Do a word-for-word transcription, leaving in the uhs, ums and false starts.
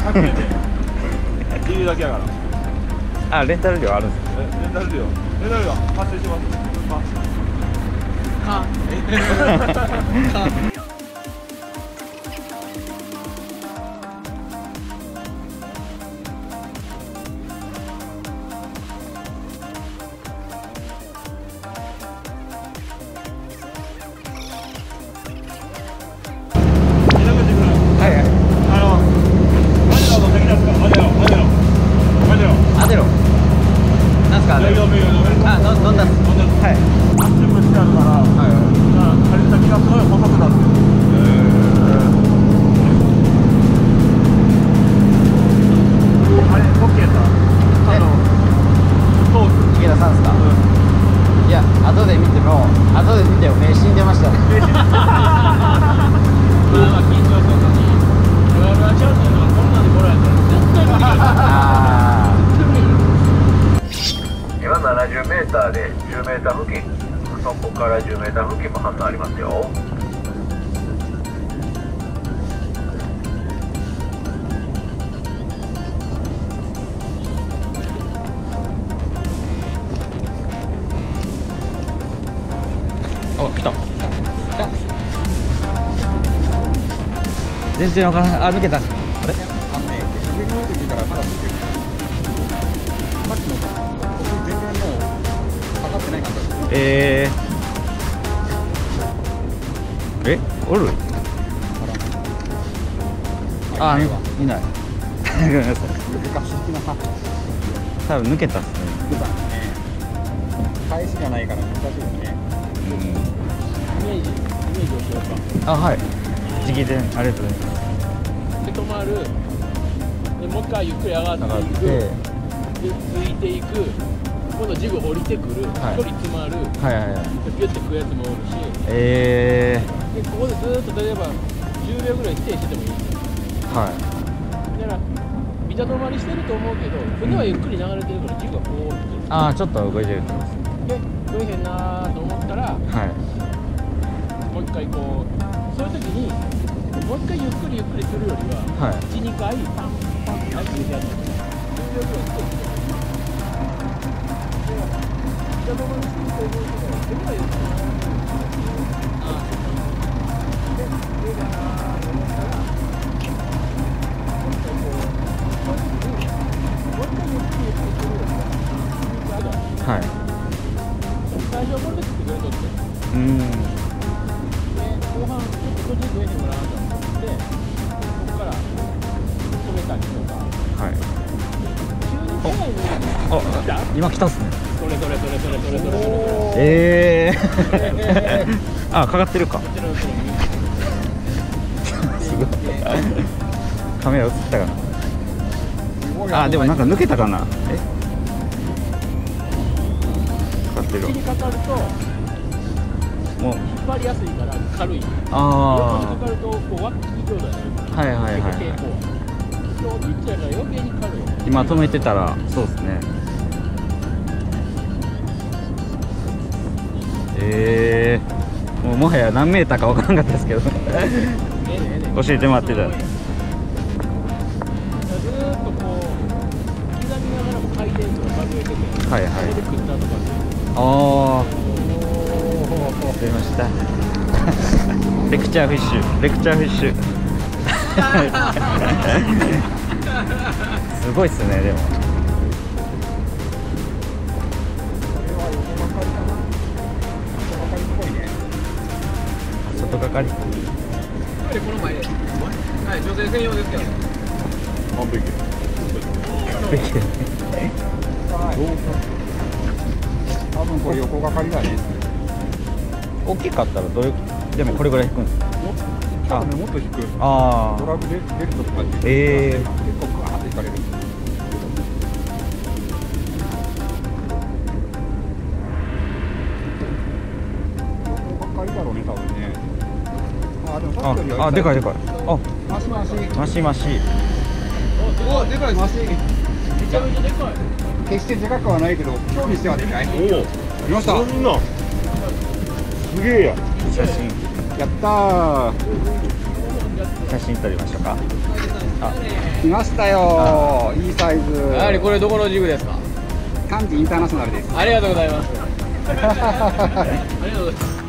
ひゃくえんで入れるだけやから。 あ、レンタル料あるんですか？ レンタル料レンタル料発生します。かかななじゅうメーターでじゅうメーター付近、そこからじゅうメーター付近も反応ありますよ。 あ、来た。全然わからない。あ、抜けた。あれ？あのね、上の時からまだついてる。さっきの僕全然もうかかってないかった。えー、え、おる？あ、いない。ごめんなさい。多分抜けたっすね。抜けたね。返しがないから難しいですね。イメージ、イメージをしようか。あ、はい。直でありがとうございます。で、止まる。で、もう一回ゆっくり上がっていく。で、ついていく。今度ジグ降りてくる。はい、距離詰まる。はいはいはい。で、ピュッて食うやつもおるし。ええー。で、ここでずーっと例えばじゅうびょうぐらいステイしててもいい。はい。だからビタ止まりしてると思うけど、船はゆっくり流れてるからジグがこう。ああ、ちょっと動いてるってことです。で、動いへんなーと思ったら、はい、もう一回こう、そういう時にもう一回ゆっくりゆっくりするよりは、はい、いち、にかいパンパンってやってやる。じゅうびょうぐらいしてる。で、下止まりしてると思うけど、それはゆっくり流れてる。ああ、で、上だなーと思ったら、もう一回こう、そういう時に、もう一回ゆっくりゆっくりするよりは、はい。最初はこれで食ってくれとって。うん。で、後半ちょっと途中増えてもらわなと思って、ここから止めたりとか。はい。急に速いのに。あ、今来たっすね。それそれそれそれそれそれそれ。ええー。あ、かかってるか。すごい。カメラ映ったかな。あ、でもなんか抜けたかな。え？口にかかるともう引っ張りやすいから軽い。ああ。横にかかるとこうワッキー状態になるから。はいはいはいはい。今日ちっちゃいから余計に軽い。今止めてたらそうですね。ええー、もうもはや何メーターか分からなかったですけど教えてもらってた。ずーっとこう刻みながらも回転数を数えてて、はいはい。ここで食ったとかで。ああ、出ました。レクチャーフィッシュ、レクチャーフィッシュ。すごいっすね、でも。外かかり。この前、はい、女性専用ですけど。完璧。完璧。多分これ横がかりだね。大きかったらどういう、でもこれぐらい引くんですか？多分もっと引く。ああ。ドラグでベルトとかで。ええー。結構グワーッと引かれる。横がかりだろうね、多分ね。あ、でもさっきよりは。あ、でかいでかい。あ、マシマシ。マシマシ。お、でかいマシ。めちゃめちゃでかい。決してでかくはないけど、今日にしてはでかい。おお、見ました。そんな。すげえや。写真。やったー。 写真撮りましょうか。あ、 来ましたよ。いいサイズ。 やはりこれどこのジグですか？ 漢字インターナショナルです。 ありがとうございます。ありがとうございます。